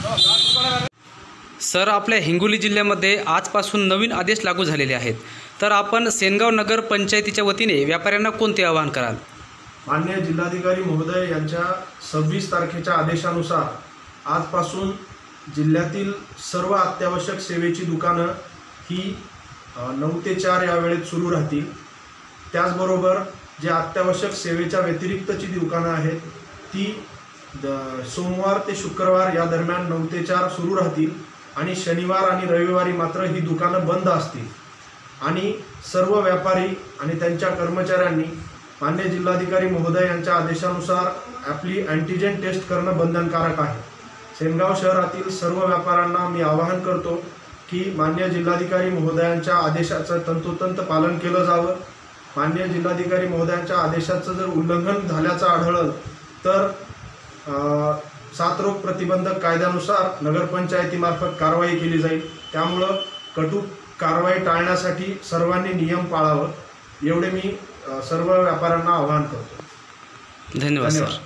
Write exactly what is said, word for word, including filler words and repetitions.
Sir, आपल्या हिंगोली जिल्ह्यामध्ये आजपासून नवीन आदेश लागू झालेले आहेत, तर आपण सेनगाव नगर पंचायतीच्या वतीने व्यापाऱ्यांना कोणते आवाहन कराल? माननीय जिल्हाधिकारी महोदय यांच्या सव्वीस तारखेच्या आदेशानुसार आजपासून जिल्ह्यातील सर्व अत्यावश्यक सेवेची दुकानं ही नऊ ते चार या वेळेत सुरू राहतील। त्याचबरोबर जे अत्यावश्यक सेवेच्या व्यतिरिक्तची दुकानं आहेत ती सोमवार ते शुक्रवार या दरम्यान नऊ ते चार सुरू राहतील आणि शनिवार आणि रविवारी मात्र ही दुकानं बंद असतील। आणि सर्व व्यापारी आणि त्यांच्या कर्मचाऱ्यांनी मान्य जिल्हाधिकारी महोदय यांच्या आदेशानुसार आपली अँटीजेन टेस्ट करणं बंधनकारक आहे। सेनगाव शहरातील सर्व व्यापाऱ्यांना मी आवाहन करतो की मान्य जिल्हाधिकारी महोदयांच्या आदेशाचं तंतोतंत पालन केलं जावं। मान्य जिल्हाधिकारी महोदयांच्या आदेशाचं जर उल्लंघन झाल्याचं आढळलं तर साथरोग प्रतिबंधक कायद्यानुसार नगरपंचायतीमार्फत कारवाई केली जाईल। त्यामुळं कटू कारवाई टाळण्यासाठी सर्वांनी नियम पाळावं एवढे मी सर्व व्यापाऱ्यांना आवाहन करतो। धन्यवाद सर।